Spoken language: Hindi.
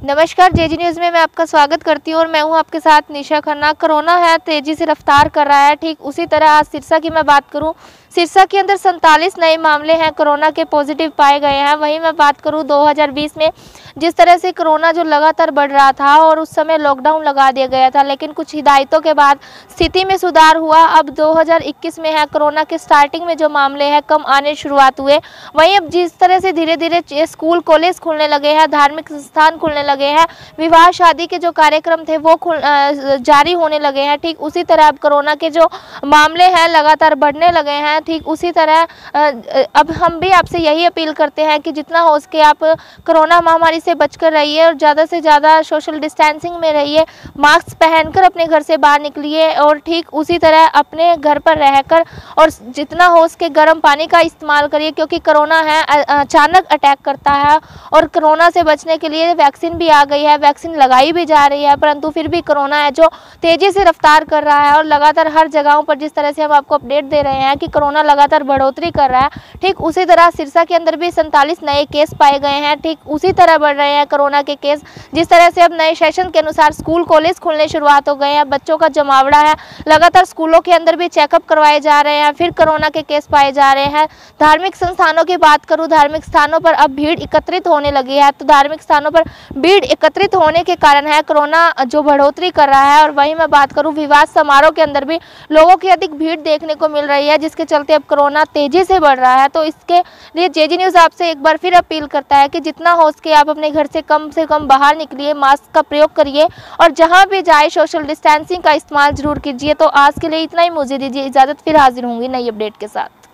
नमस्कार, जेजी न्यूज़ में मैं आपका स्वागत करती हूँ और मैं हूँ आपके साथ निशा खन्ना। कोरोना है तेजी से रफ्तार कर रहा है, ठीक उसी तरह आज सिरसा की मैं बात करूँ, सिरसा के अंदर 47 नए मामले हैं कोरोना के पॉजिटिव पाए गए हैं। वहीं मैं बात करूँ 2020 में जिस तरह से कोरोना जो लगातार बढ़ रहा था और उस समय लॉकडाउन लगा दिया गया था, लेकिन कुछ हिदायतों के बाद स्थिति में सुधार हुआ। अब 2021 में है, कोरोना के स्टार्टिंग में जो मामले हैं कम आने शुरुआत हुए। वहीं अब जिस तरह से धीरे धीरे स्कूल कॉलेज खुलने लगे हैं, धार्मिक संस्थान खुलने लगे हैं, विवाह शादी के जो कार्यक्रम थे वो जारी होने लगे हैं, ठीक उसी तरह अब कोरोना के जो मामले हैं लगातार बढ़ने लगे हैं। ठीक उसी तरह अब हम भी आपसे यही अपील करते हैं कि जितना हो सके आप कोरोना महामारी से बचकर रहिए और ज़्यादा से ज़्यादा सोशल डिस्टेंसिंग में रहिए, मास्क पहनकर अपने घर से बाहर निकलिए और ठीक उसी तरह अपने घर पर रहकर और जितना हो सके गर्म पानी का इस्तेमाल करिए, क्योंकि कोरोना है अचानक अटैक करता है और कोरोना से बचने के लिए वैक्सीन भी आ गई है, वैक्सीन लगाई भी जा रही है, परंतु फिर भी कोरोना है जो तेज़ी से रफ्तार कर रहा है और लगातार हर जगहों पर जिस तरह से हम आपको अपडेट दे रहे हैं कि कोरोना लगातार बढ़ोतरी कर रहा है, ठीक उसी तरह सिरसा के अंदर भी 47 नए केस पाए गए हैं। ठीक उसी तरह बढ़ रहे हैं कोरोना के केस। जिस तरह से अब नए सेशन के अनुसार स्कूल कॉलेज खुलने शुरुआत हो गए हैं, बच्चों का जमावड़ा है, लगातार स्कूलों के अंदर भी चेकअप करवाए जा रहे हैं, फिर कोरोना के केस पाए जा रहे हैं। धार्मिक संस्थानों की बात करूँ, धार्मिक स्थानों पर अब भीड़ एकत्रित होने लगी है, तो धार्मिक स्थानों पर भीड़ एकत्रित होने के कारण है कोरोना जो बढ़ोतरी कर रहा है। और वहीं मैं बात करूं विवाह समारोह के अंदर भी लोगों की अधिक भीड़ देखने को मिल रही है, जिसके चलते अब कोरोना तेजी से बढ़ रहा है। तो इसके लिए जेजी न्यूज़ आपसे एक बार फिर अपील करता है कि जितना हो सके आप अपने घर से कम बाहर निकलिए, मास्क का प्रयोग करिए और जहां भी जाए सोशल डिस्टेंसिंग का इस्तेमाल जरूर कीजिए। तो आज के लिए इतना ही, मुझे दीजिए इजाज़त, फिर हाजिर होंगी नई अपडेट के साथ।